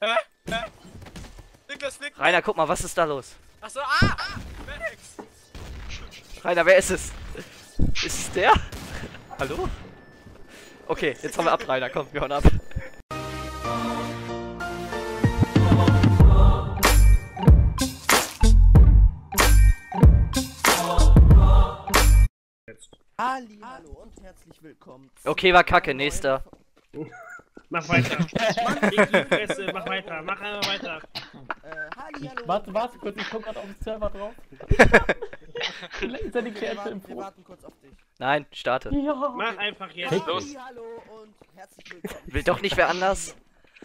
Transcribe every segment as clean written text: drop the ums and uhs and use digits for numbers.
Hä? Niklas, Nick. Rainer, guck mal, was ist da los? Achso, Max. Rainer, wer ist es? Ist es der? Hallo? Okay, jetzt haben wir ab, Rainer, komm, wir hauen ab. Hallo und herzlich willkommen. Okay, war kacke, nächster. Mach weiter. Mach die Fresse, mach weiter, mach einmal weiter. Hallo. Warte kurz, ich guck grad auf den Server drauf. Wir warten kurz auf dich. Nein, starte. Ja. Mach einfach jetzt. Los. Hallo und herzlich willkommen. Will doch nicht wer anders?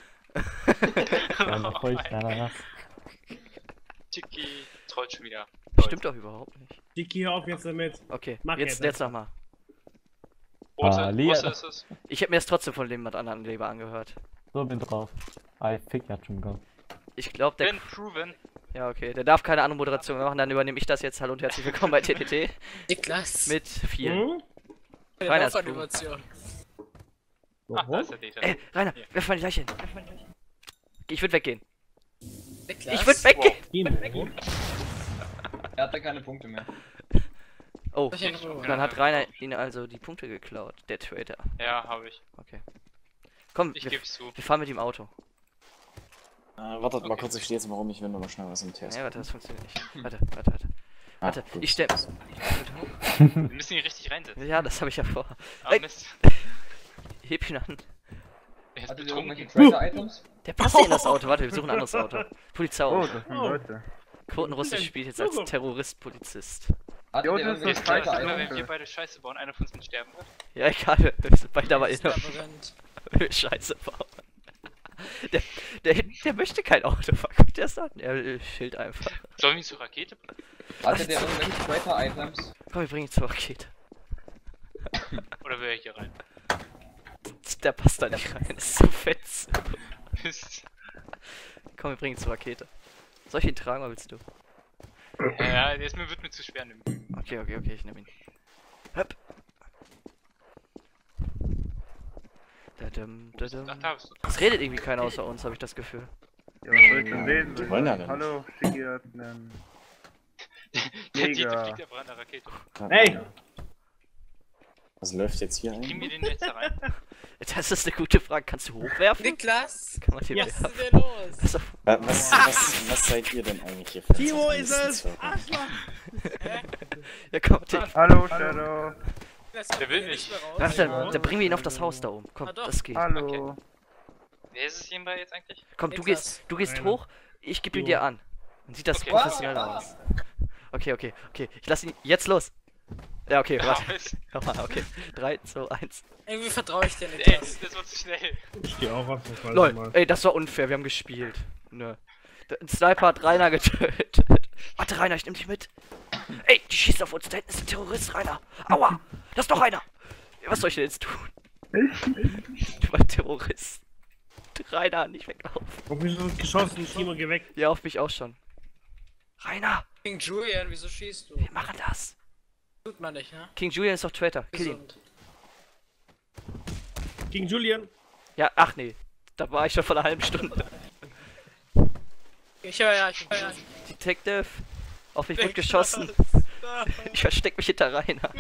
Ja, voll kleiner nass. Tiki trollt schon wieder. Stimmt doch überhaupt nicht. Dickie, hör auf jetzt damit. Okay, Mach jetzt jetzt nochmal. Ali. Große ist es. Ich hätte mir das trotzdem von jemand anderen lieber angehört. So, bin drauf. Ah, ich fick ja schon gar. Ich glaube, der... Bin proven. Ja, okay, der darf keine andere Moderation mehr machen, dann übernehme ich das jetzt. Hallo und herzlich willkommen bei TTT. Niklas. Mit 4. Hm? Rainer ist Animation. Ah, da ist der Data. Ey, Rainer, werf mal die Leiche hin. Ich würde weggehen. Niklas. Ich würde weggehen. Timo. Er hat da keine Punkte mehr. Oh, Lass ihn in Ruhe. dann hat Rainer ihn also die Punkte geklaut, der Traitor. Ja, habe ich. Okay. Komm, Ich wir geb's zu. fahren mit dem Auto. Wartet mal kurz, ich stehe jetzt mal rum, ich will nur mal schnell was im Test. Ja, warte, das funktioniert nicht. Warte. Ah, Warte, gut. ich stell... Wir müssen ihn richtig reinsetzen. Ja, das habe ich ja vor. Aber Ey. Mist. Heb ihn an. Er ist Hattet ihr irgendwelche betrunken. Tracer-Items? Der passt nicht in das Auto. Warte, wir suchen ein anderes Auto. Polizei. Oh, das sind Leute. Quotenrussisch spielt jetzt als Terrorist-Polizist. Hattet Jo, ihr das ist irgendwelche Ist klar, dass immer, Tracer-Items? wenn wir beide Scheiße bauen, einer von uns mit sterben wird. Ja, egal. Wir sind beide aber in Labyrinth. Scheiße bauen. Der möchte kein Auto fahren. Guck dir das an. Er chillt einfach. Sollen wir ihn zur Rakete bringen? Hattet ihr irgendwelche Tracer-Items? Komm, wir bringen ihn zur Rakete. Oder will er hier rein? Der passt da nicht rein. Das ist so fetz. Mist. Komm, wir bringen ihn zur Rakete. Soll ich ihn tragen oder willst du? Ja, der wird mir zu schwer. Okay, ich nehme ihn. Hopp. Ach, da bist du. Es redet irgendwie keiner außer uns, habe ich das Gefühl. Ja, was soll ich denn reden? Die wollen ja nicht. Hallo, Schicki hat einen... Der Mega. Dieter fliegt einfach an der Rakete. Hey! Was läuft jetzt hier Kriegen ein? wir den jetzt da rein? Das ist eine gute Frage. Kannst du hochwerfen? Niklas! Kann man den Ja. Was werfen? ist denn los? Also, Was seid ihr denn eigentlich hier für Timo ist es! Satanisten? Arschloch! ja, komm, den, Hallo, Shadow. Der will nicht. ach, dann bringen wir ihn auf das Haus da oben. Komm, Ah, doch. das geht. Hallo. Wer ist es hierbei jetzt eigentlich? Komm, du Niklas. gehst Rainer. hoch, ich gebe ihn Jo. dir an. Dann sieht das Okay. professionell aus. Okay. Ich lass ihn jetzt los. Ja, okay, warte. Mist. Nochmal, okay. 3, 2, 1. Irgendwie vertraue ich dir nicht. Ey, Das war zu schnell. Ich steh auch auf jeden Fall Lol, mal. ey, das war unfair, wir haben gespielt. Nö. Ein Sniper hat Rainer getötet. Warte, Rainer, ich nehm dich mit. Ey, die schießt auf uns, da hinten ist ein Terrorist, Rainer. Aua, das ist doch einer. Was soll ich denn jetzt tun? Du war ein Terrorist. Rainer, nicht weglaufen. Auf mich wird geschossen, Timo, geh weg. Ja, auf mich auch schon. Rainer, King Julian, wieso schießt du? wir machen das. Tut man nicht, ne? King Julian ist doch Traitor, kill ihn. Gesund. Gegen Julian. Ja, ach nee, da war ich schon vor einer halben Stunde. Ich bin Detective, auf mich wird geschossen. Ich versteck mich hinter Rainer.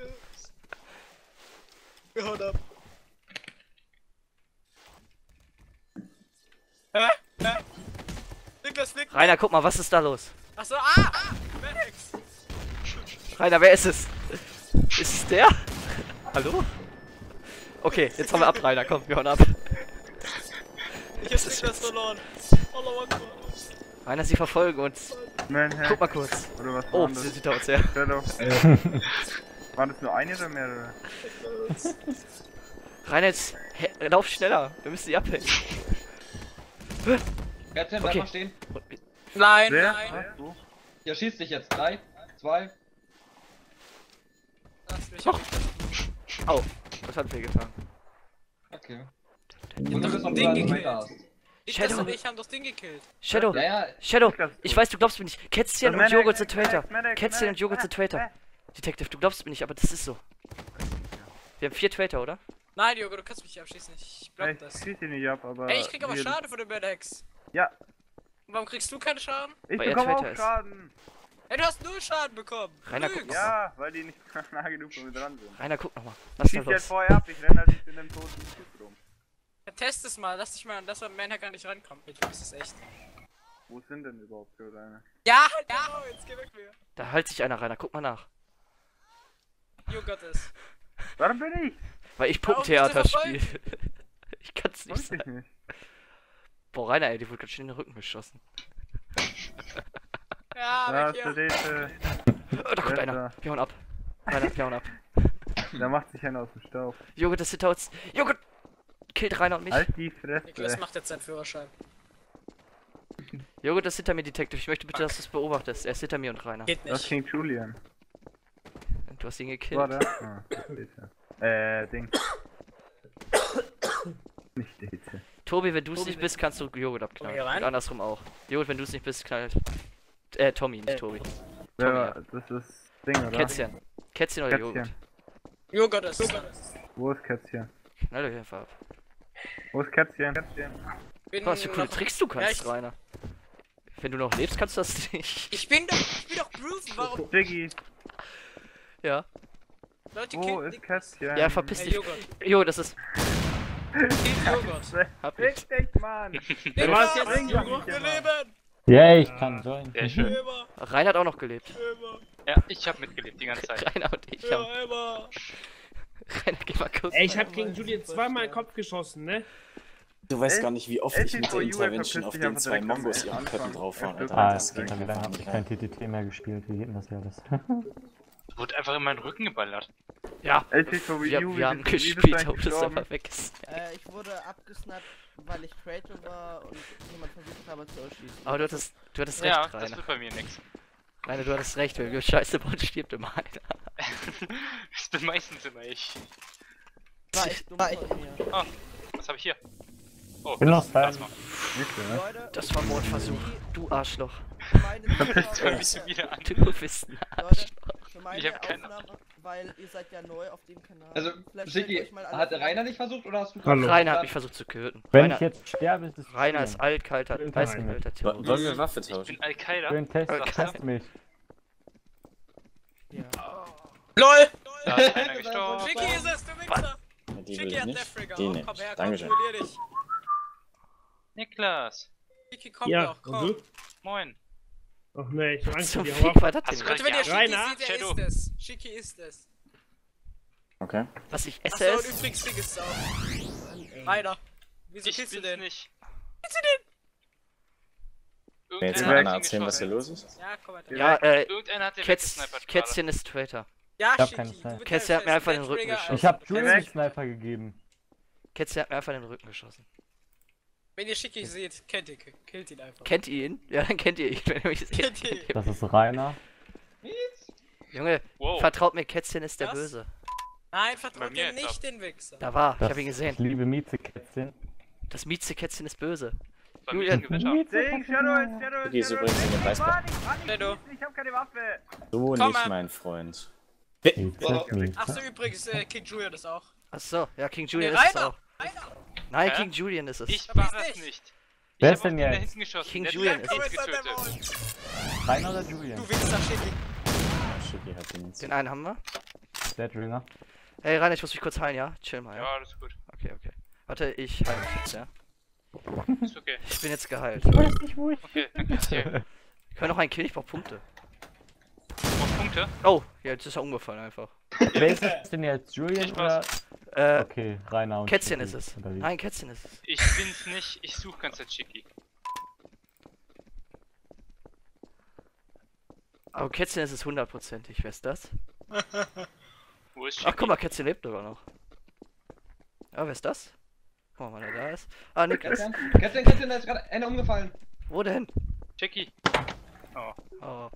Wir hauen ab. Niklas, Nick. Rainer, guck mal, was ist da los? Achso, Max. Rainer, wer ist es? Ist es der? Hallo? Okay, jetzt haben wir ab, Rainer, komm, wir hauen ab. Ich hab Niklas verloren. Allah Akbar. Rainer, sie verfolgen uns. Man, hä? Guck mal kurz. Oder was Oh, war sie das? sind hinter uns her. Shadow. Waren das nur eine oder mehrere? Rainer, jetzt lauf schneller. Wir müssen sie abhängen. Captain, Okay. bleib mal stehen. Nein, Wer? nein. Ach so. Ja, schieß dich jetzt. 3, 2. Lass mich Doch. Au, das hat wehgetan. Okay. hab Und du doch bist noch ein Ding Ding gekillt. hast. Niklas Shadow. und ich haben das Ding gekillt. Shadow, Ja, ja. Shadow, Niklas, ich weiß, du glaubst mir nicht. Kätzchen und Medic, Joghurt sind Medic, Traitor. Medic, Kätzchen und Medic, Joghurt sind Traitor. Detective, du glaubst mir nicht, aber das ist so. Wir haben 4 Traitor, oder? Nein, Jogo, du kannst mich nicht abschießen. Ich block Ich das. schieß ihn nicht ab, aber... Ey, ich krieg aber wir- Schaden von den Medics. Ja, Warum kriegst du keinen Schaden? ich Weil er bekomme auch Traitor ist. Schaden. Hey, du hast 0 Schaden bekommen. Rainer, guck Lügst. noch mal. Ja, weil die nicht nah genug von mir dran sind. Rainer, guck nochmal. Was ist Schieß da halt los? vorher ab, ich renne halt nicht in den toten Typ rum. Ja, test es mal, lass dich mal, dass man Manhacker nicht rankommt. Ich weiß es echt. Wo sind denn überhaupt so deine? Ja, ja, jetzt geh weg mir. Da hält sich einer, Rainer. Guck mal nach. You got this. Warum bin ich? Weil ich Hör auf, mich Puppentheater zu verfolgen. spiele. Ich kann's nicht Weiß ich sagen. nicht. Boah, Rainer, ey, die wurde ganz schön in den Rücken geschossen. Ja, Da weg ist der hier. Dete. Oh, da kommt Wer ist einer. da? Wir hauen ab. Rainer, wir hauen ab. Da macht sich einer aus dem Staub. Junge, das sind uns. Junge! Killt Rainer und mich. Halt die Niklas Fresse. macht jetzt seinen Führerschein. Junge, das ist hinter mir, Detective. Ich möchte bitte, dass du es beobachtest. Er ist hinter mir und Rainer. Geht Das nicht. King Julian. Du hast ihn gekillt. War der? Ah, das ist er. Ding. Nicht Dete. Tobi, wenn du es nicht bist, kannst du Joghurt abknallen. Komm hier rein. Und andersrum auch. Joghurt, wenn du es nicht bist, knallt. Tommy, nicht Tobi. Ja, das ist Ding, oder? Kätzchen. Kätzchen oder Joghurt? Kätzchen. You got this. Wo ist Kätzchen? Knall euch einfach ab. Wo ist Kätzchen? Kätzchen. Bin Was für coole noch- Tricks du kannst, Ja, ich- Rainer. Wenn du noch lebst, kannst du das nicht. Ich bin doch Bruce, warum? Jiggy, Ja. Leute, wo killt ist Kätzchen? Ja, verpiss Hey, dich. Joghurt. Jo, das ist. Killt Joghurt. Hab ich. Fick dich, Mann! Niklas, jetzt bringt das Joghurt, nicht wir immer? leben! Yay, ich kann joinen. Sehr schön. Immer, Rainer hat auch noch gelebt. immer, Ja, ich habe mitgelebt die ganze Zeit. Rainer und ich haben. ja, immer. Rainer, geh mal kurz. Ey, ich hab gegen Julian zweimal in den Kopf geschossen, ne? Du weißt L- gar nicht, wie oft ich mit der LTVU Intervention auf verpisst dich den einfach zwei direkt am Mongos ihren Anfang. Köppen drauf waren, Alter. Ah, Das ging wie lange einfach habe ich nicht kein rein. TTT mehr gespielt? Wie geht denn das hier alles? Wurde einfach in meinen Rücken geballert. Ja. LTVU, Wir haben wie bist du gespielt, eigentlich ob das gestorben? einfach weg ist. Ich wurde abgesnappt, weil ich Traitor war und jemand versucht habe zu erschießen. Aber du hattest recht, Ja, das Rainer. wird bei mir nix. Rainer, du hattest recht, wenn wir Scheiße bauen, stirbt immer einer. Das bin meistens immer ich. War echt dumm von mir. Oh, was habe ich hier? Oh, Bin noch Plasma. Nicht, oder? Leute, Das war Mordversuch. Du Arschloch. meine Das hört mich so wieder an. Du bist ein Leute, Arschloch. für meine Ich hab keine Aufnahme, weil ihr seid ja neu auf dem Kanal. Also, Vielleicht stellt Schicki, euch mal alle hat vor. Rainer nicht versucht oder hast du Hallo. Rainer hat mich versucht zu töten. Wenn Rainer, ich jetzt sterbe, ist es Rainer ist Julian. altkalter, Nein. eisenkalter Terrorist. Wollen wir Waffe Ich tauschen? bin Al-Qaida. Julian, Okay. test mich. Ja. LOL! Da ist einer gestorben. Schicki ist es, du Wichser! Ja, die will Schicki ich hat nicht. Deathtrigger. Die Oh, nicht. komm her, komm, Dankeschön. duellier dich. Niklas. Schicki, komm Ja, doch, und komm. du? Moin. Ach ne, ich hab Angst vor Zum dir. Fick war das Hast denn? du Leute, wenn ihr Ja, Schicki Rainer, seht, er Shadow. ist es. Schicki ist es. Okay. Was ich Achso, esse und ist. übrigens Fick ist es auch. Rainer. Wieso Ich killst du bin's den? nicht. Will jetzt Irgendeiner einer hat ihn erzählen, was geschossen. hier los ist? Ja, komm weiter. Ja, Irgendeiner hat den Kätz, weggesnipert gerade. Kätzchen ist Traitor. Ja, hab Schicki. keine du Zeit. bist Kätzchen hat mir einfach in den Rücken Deathtrigger. geschossen. Ich hab Weg. Julian den Sniper gegeben. Kätzchen hat mir einfach in den Rücken geschossen. Wenn ihr Schicki seht, kennt ihr, killt ihn einfach. Kennt ihr ihn? Ja, dann kennt ihr ihn, wenn ihr mich seht. Kennt ihr ihn? Das ist Rainer. Junge, Wow. vertraut mir, Kätzchen ist der Was? Böse. Nein, Bei vertraut mir ihr jetzt nicht den Wichser. Da war, ich Das, hab ihn gesehen. Ich liebe Miezekätzchen. Das Mieze-Kätzchen ist böse. Bei mir Julian. ist ein Gewitter. Ding, Shadow, Okay, ist übrigens in den Weißbach. Shadow. Ich hab keine Waffe! So Komm nicht, mal. mein Freund. Achso, übrigens, King Julian ist auch. Achso, ja, King Julian Nee, ist es Rainer! auch. Nein, Hä? King Julian ist es. Ich Verpiss war es dich. nicht. Wer Ich ist hab auf denn den da jetzt? hinten geschossen. King Der Julian hat ist mich es. getötet. Rainer oder Julian? Du Wichser, Schicki. Schicki hat den jetzt. Den einen haben wir. Der Dringer. Hey, Rainer, ich muss mich kurz heilen, ja? Chill mal, ja? Ja, alles gut. Okay, okay. Warte, ich heile mich jetzt, ja? Ist okay. Ich bin jetzt geheilt. Ich weiß nicht, wo ich Okay, danke. Hier. Ich kann noch einen Kill, ich brauch Punkte. Auf Punkte. Oh, ja, jetzt ist er umgefallen einfach. Wer ist das denn jetzt? Julian Ich oder? war's. Okay, Rainer und Kätzchen Schicki ist es. unterwegs. Nein, Kätzchen ist es. Ich bin's nicht. Ich suche ganz Zeit Schicki. Aber Kätzchen ist es 100%ig, wer ist das? Wo ist Schicki? Ach, guck mal, Kätzchen lebt sogar noch. Ja, wer ist das? Guck mal, wer da ist. Ah, Niklas. Kätzchen, da ist gerade einer umgefallen. Wo denn? Schicki. Oh. Oh.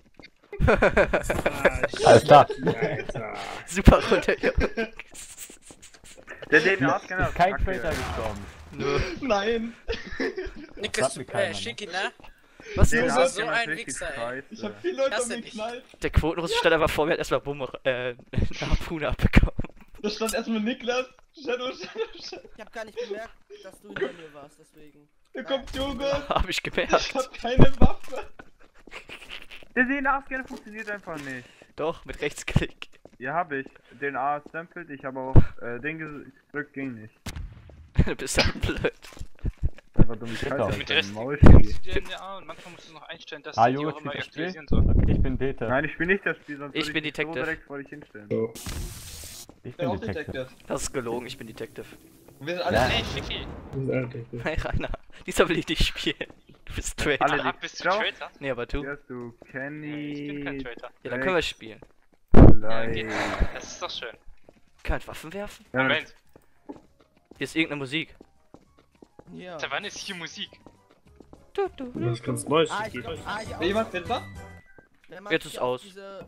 Alles klar. Alter. Super runter, Jungs. Der den auskennt. Ist kein Traitor gestorben. Nö. Nein. Niklas, Sagt mir keiner, ne? Schicki, ne? Was Den ist so los? ein Wichser, ey. Ich hab 4 Leute Das um mich denn nicht. geknallt. Der Quotenrusse stand einfach vor mir, hat erstmal eine Harpune abbekommen. Da stand erstmal Niklas. Shadow. Ich hab gar nicht gemerkt, dass du hinter mir warst, deswegen. Da kommt Joghurt. Hab ich Ich gemerkt. hab keine Waffe. Der DNA-Scan funktioniert einfach nicht. Doch, mit Rechtsklick. Ja, hab ich. DNA sampled, ich habe auf Ding gedrückt, ging nicht. Du bist halt blöd. Einfach dumm doch. Mit Rest Maul funktioniert die DNA und manchmal musst du noch einstellen, dass Ah, die Joghurt auch immer spielt das Spiel? aktualisieren soll. Okay, ich bin Data. Nein, ich spiele nicht das Spiel, sonst Ich würde bin dich Detective. so direkt vor dich hinstellen. So. Ich Ich bin auch bin Detective. Detective. Das ist gelogen, ich bin Detective. Und wir sind alle Ja. Hey, Schicki. Hey Rainer, dieser will ich nicht spielen. Du bist Traitor. Alle Ah, bist du Ciao. Traitor? Nee, aber du. Hier hast du Ich bin kein Kenny, Traitor. Ja, dann können wir spielen. Ja, geht. Das ist doch schön. Kann ich Waffen werfen? Moment, Hier ist irgendeine Musik. Ja. seit wann ist hier Musik? Du, du. Das ist ganz neu, Ah, ich Schicki. glaub, hier Will jemand Pizza? Wenn man Jetzt sich ist auf aus. Diese...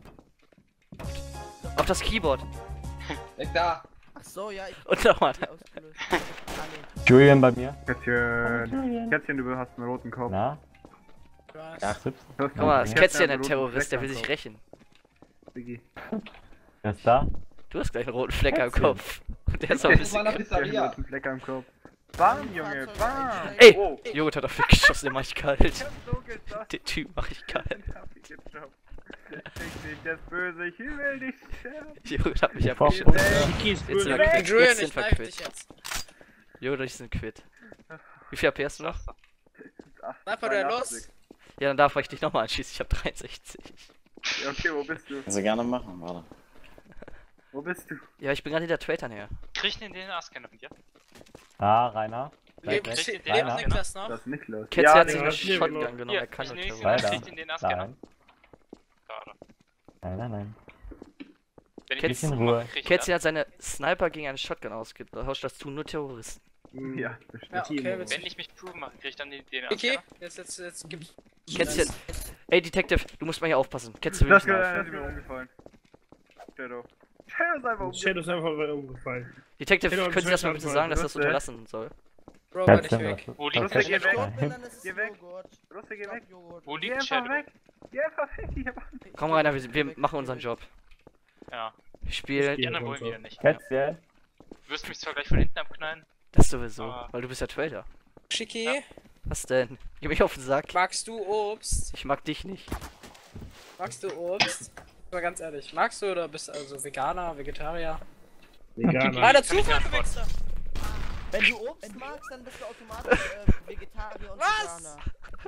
Auf das Keyboard. Weg da. Ach so, ja, ich Und nochmal. die ausgelöst. Ah, nee. Julian bei mir. Kätzchen, Kätzchen, du hast einen roten Kopf. Na? Ja. Tipps? Du hast Guck mal, das einen Kätzchen, hat der einen roten Terrorist, der Fleck will am sich rächen. Kopf. Diggi. Wer ist da? Du hast gleich einen roten Fleck am Kätzchen. Kopf. Und der ist auch ein Das war bisschen... eine Der hat einen Pizzeria. roten Fleck am Kopf. Bam, Junge, bam! Ey! Oh, Joghurt hat auf mich geschossen, den mach ich kalt. ich hab so gedacht, Den Typ mach ich kalt. den hab ich gejobbt. Ich nicht, der ist böse, ich will dich sterben. Joghurt hat mich Ich abgeschossen. Schicki ist Jetzt böse. sind wir quitt. Julian, Jetzt ich sind wir kneif dich quitt. jetzt. Joghurt, ich sind quitt. Wie viel HP hast du noch? Sniper, der los. 82. Ja, dann darf ich dich nochmal anschießen. Ich hab 63. Ja, okay, wo bist du? Also gerne machen, warte. Wo bist du? Ja, ich bin gerade hinter Traitor näher. Krieg ich den DNA-Scanner von dir? Ah, Rainer. Lebt Krieg ich den Lebt DNA-Scanner? Niklas noch? Das ist nicht los. Kätzchen hat nee, sich eine ja, Shotgun genau. genommen, Hier, er kann ich nur nehme Terrorist. Weiter. krieg den DNA-Scanner. Nein. Schade. Nein, nein, nein. Wenn ich Kätzchen das in so Ruhe. mache, krieg ich Kätzchen hat seine Sniper gegen eine Shotgun ausgetauscht, das tun nur Terroristen. Ja, bestimmt. Ja, okay, das. witzig. Wenn ich mich prüfen mache, krieg ich dann den Okay, DNA-Scanner. jetzt gibt's. Kätzchen, ey Detective, du musst mal hier aufpassen. Kätzchen will Das mich knifen. ist mir umgefallen. Shadow. Shadow ist einfach umgefallen. Shadow ist einfach umgefallen. Detective, Genau, können Sie das mal bitte sagen, dass das Lustig. unterlassen soll? Bro, war nicht Kätzchen, weg. was- Wo liegt was- Lustig, der geh weg. Shadow? Wenn, dann ist es Geh weg. Joghurt. Russe, geh weg. Joghurt. Wo Geh liegt einfach Shadow? weg. Geh einfach weg. Ich hab Komm Rainer, wir machen unseren Job. Ja, Ich spiele die anderen wollen wieder nicht. Kätzchen? Du wirst mich zwar gleich von hinten abknallen. das sowieso, Ah. weil du bist ja Traitor. Schicki, Was denn? Geh mich auf den Sack. magst du Obst? Ich mag dich nicht. Magst du Obst? Mal ganz ehrlich, magst du oder bist du also Veganer, Vegetarier? Veganer. Leider Kann ich Zufall, nicht du Wichser! Wenn du Obst magst, dann bist du automatisch Vegetarier und Was? Veganer.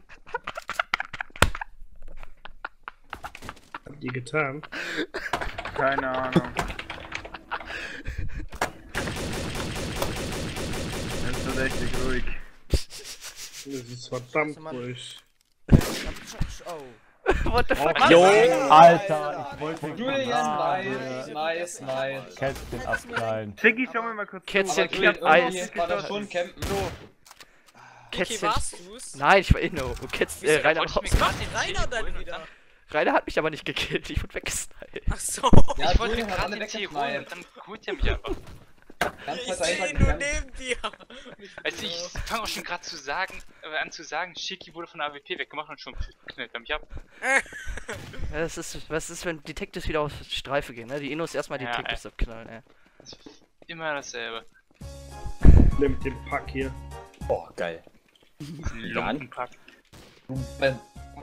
Habt ihr getan? keine Ahnung. Es ist richtig ruhig. Das ist verdammt Mann. ruhig. Oh. What the fuck? Jo! Alter, ich wollte Julian, gerade nice. Kätzchen abknallen. Schicki, schau mir mal kurz Kätzchen Aber Julian, killt Eis. irgendwie war das schon campen. Vicky, Kätzchen. warst du's? Nein, ich war Inno. Und Kätzchen, Wieso, Rainer, wollte ich mir gerade den Rainer Telefon dann und wieder. dann- Rainer hat mich aber nicht gekillt, ich wurde weggesniped. Ach so. Ja, Ich wollte mir Julian hat gerade alle den Tee holen weggeknallt. und dann holt er mich einfach. Ganz Ich kurz seh einfach ihn nur gecampt. neben dir. Also ich fange auch schon gerade an zu sagen, Shiki wurde von der AWP weggemacht und schon knallt er mich ab. Ja, was ist, wenn Detectives wieder auf Streife gehen, ne? Die Innos erstmal Ja, Detectives abknallen, ey. Das ist immer dasselbe. Nimm den Pack hier. Oh, geil. Lumpenpack. Ben.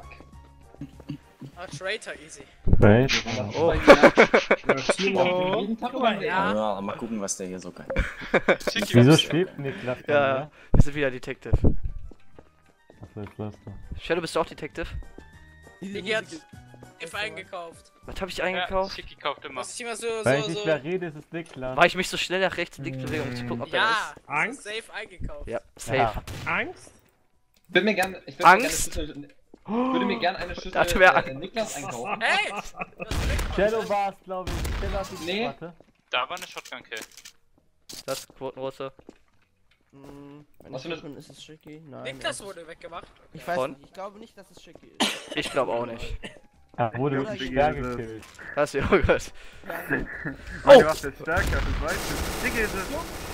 Ah, Traitor, easy. Wait. Oh. Ja, Timo. Jeden Tag über Ja. Ja, mal gucken, was der hier so kann. Shiki, Wieso was- schwebt Niklas von Ja, mir? wir sind wieder Detective. Achso, jetzt läufst du. Shadow, bist du auch Detective? Vicky hat F eingekauft. Was habe ich Ja, eingekauft? Shiki kauft immer. Was ich immer so, Weil ich so, nicht so. mehr rede, ist es Niklas. Weil ich mich so schnell nach rechts und links bewege, um zu gucken, ob er Ja, ist. Angst? safe eingekauft. Ja, safe. Ja. Angst? Ich würde mir gerne Angst? eine Schüssel Dachte, wer Niklas einkaufen. Hey! Shadow war es, glaube ich. Shadow hat die Nee. Warte. Da war eine Shotgun-Kill. Das Quotenrusse. Wenn Was ich für eine- bin, ist es Schicki? Nein. Niklas wurde weggemacht. Ich weiß Von? nicht, ich glaube nicht, dass es Schicki ist. Ich glaube auch nicht. Er wurde Oder mit ich- Schwer gekillt. Das ist Joghurt. Meine Waffe ist stärker, das weißt du. Schicki ist es.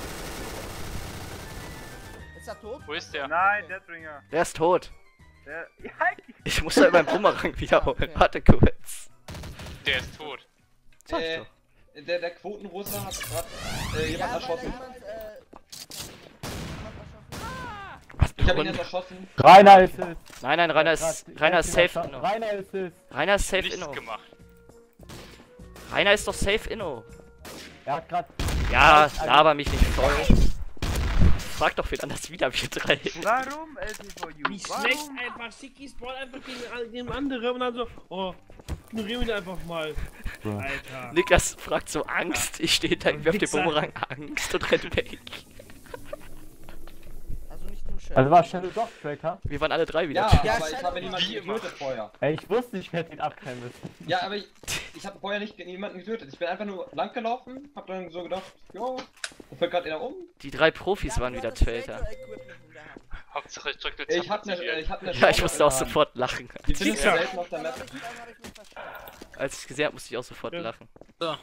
Ist er tot? Wo ist der? Nein, Deathringer. Der ist tot. Der. Ja, Ich muss da meinen Bumerang wiederholen. Okay. Warte kurz. Der ist tot. Sag ich doch. Der Quotenrusse hat gerade jemand Ja, weil erschossen. jemand erschossen. Was, Ich hab ihn jetzt erschossen. Rainer ist es. Nein, nein, Rainer ist safe Inno. Rainer ist es. Rainer ist safe Nichts Inno. gemacht. Rainer ist doch safe Inno. Er hat grad. Ja, laber mich nicht voll. Frag doch wen anders wieder, wir drei. Warum, LTVU? Wie schlecht einfach. Schicki spawnt einfach gegen den anderen und dann so, oh, ignorieren wir ihn einfach mal. Alter. Niklas fragt so Angst. Ich stehe da, ich werf den Wichser. Bumerang Angst und renn weg. Also nicht du, Chef. Also war Shadow doch Tracker? Wir waren alle drei wieder. Ja, Ja, aber ich Shadow habe niemanden wie immer. getötet vorher. Ey, ich wusste, ich hätte ihn abklemmen müssen. Ja, aber ich habe vorher nicht niemanden getötet. Ich bin einfach nur lang gelaufen, hab dann so gedacht, jo, da fällt gerade einer um. Die drei Profis waren wieder Traitor. Hauptsache ich drücke Ich hab ne Ja, ich Chance musste auch in der Hand. sofort lachen. Die findest du Wichser. selten auf der Map. Als ich gesehen habe, musste ich auch sofort Ja. lachen. So.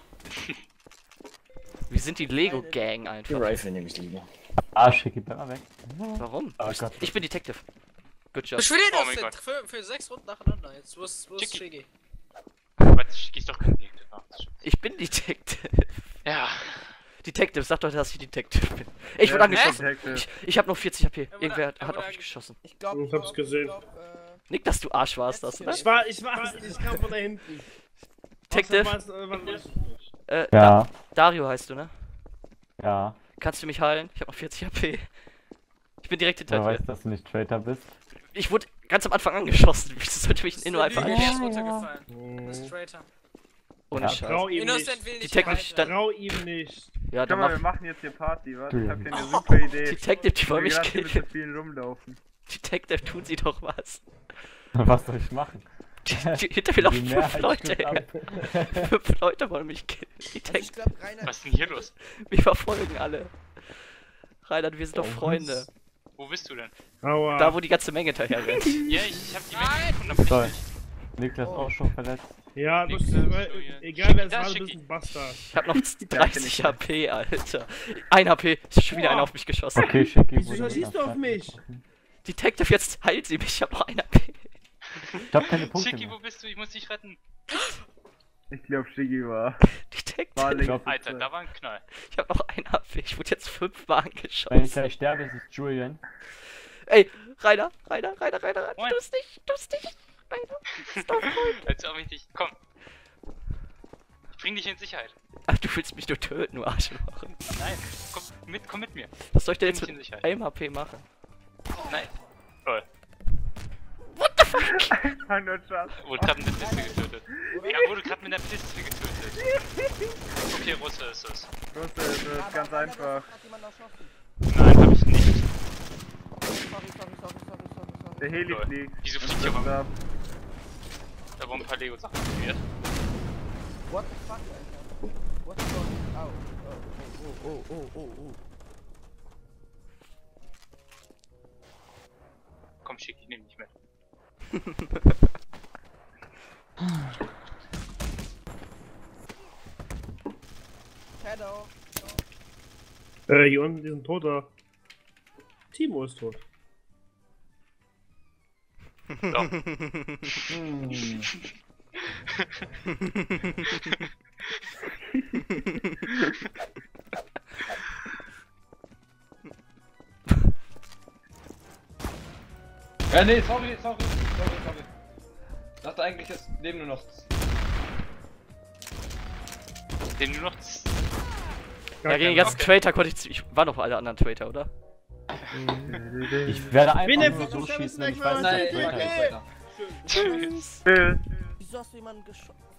Wir sind die Lego-Gang Die einfach. Rifle nehme ich lieber. Ah, Schicki, bleib mal weg. Warum? Oh Gott. Ich bin Detective. Good job. Ich will Oh dir mein das Gott. für 6 Runden nacheinander. Jetzt, wo ist Chicky. Shiggy? Warte, Schicki ist doch kein Gegner. Ich bin Detective. Ja. Detective, sag doch, dass ich Detective bin. Ich wurde angeschossen. Ich hab noch 40 HP. wurde- Irgendwer er hat wurde auf mich geschossen. Ich glaube, Ich hab's gesehen. Nick, dass du Arsch warst, das, oder? Ich kam von da hinten. Detective, Ja, Dario heißt du, ne? ja. Kannst du mich heilen? Ich hab noch 40 HP. Ich bin direkt Wer hinter weiß, dir. dass du nicht Traitor bist. Ich wurde ganz am Anfang angeschossen. Wieso sollte mich ein Inno einfach Der anschießen? ist runtergefallen. Du bist Traitor. Ohne Ja. Scheiß. Trau ihm Innocent nicht. will nicht Detective, dann, Trau ihm nicht. ja, Guck dann mal, wir mach. machen jetzt hier Party, was? Ich hab hier eine super Idee. Detective, die wollen mich Gerade hier mit so killen. vielen rumlaufen. Detective, tun sie doch was. Was soll ich machen? Hinter mir laufen Die 5 Mehrheit Leute. stimmt ab. 5 Leute wollen mich killen. Also ich Detective, glaube, Rainer. Was ist denn hier los? wir verfolgen alle. Reinhard, wir sind doch Freunde. Wo bist du denn? Aua. Da, wo die ganze Menge hinterher rennt. Ja, ich hab die Menge gefunden, aber Toll. nicht dich. Niklas auch schon verletzt. Ja, du bist, Nix, egal wer es Da, war, du Schicki. bist ein Bastard. Ich hab noch 30 HP, Alter. 1 HP. Ist schon wieder einer auf mich geschossen. Okay, Schicki. Wieso wurde schießt du auf mich? Detective, jetzt heilt sie mich. Ich hab noch 1 HP. Ich hab keine Punkte Schicki, wo mehr. bist du? Ich muss dich retten. Ich glaub, Shiggy war. Detective, links. Alter, da war ein Knall. ich hab noch 1 HP. Ich wurde jetzt 5-mal Wenn ich angeschossen. gleich sterbe, ist es Julian. Ey, Rainer. Moin. Du bist nicht. Rainer. Ist doch Freund. Als ob ich dich. Komm. Ich bring dich in Sicherheit. Ach, du willst mich nur töten, du Arschloch. Nein, komm mit mir. Was soll ich denn jetzt Bring mich in mit Sicherheit. 1 HP machen? Nein. Toll. 100 Schaden. Wurde gerade mit der Piste getötet. Er wurde gerade mit der Piste getötet. Okay, Russe ist es. Das ist ganz einfach. Hat jemand erschossen? Nein, hab ich nicht. Sorry. Der Heli Lol. fliegt. Wieso Das fliegt hier ist rum? ab. Da wurden ein paar Lego-Sachen probiert. What the fuck, Alter? What's going on? Oh. Komm, schick, ich nehm dich mit. Shadow. Hier unten, die sind toter. Timo ist tot. So. Nee, sorry. Ich dachte eigentlich, es leben nur noch. Den nur noch. Ja, gegen den ganzen Traitor konnte ich war noch alle anderen Traitor, oder? Ich werde Wen einfach der nur so Fuchs schießen, wenn ich gleich weiß, mal- dass Nein, ich ich war Traitor kein ist. Traitor. Tschüss. Tschüss. Wieso hast du jemanden geschossen?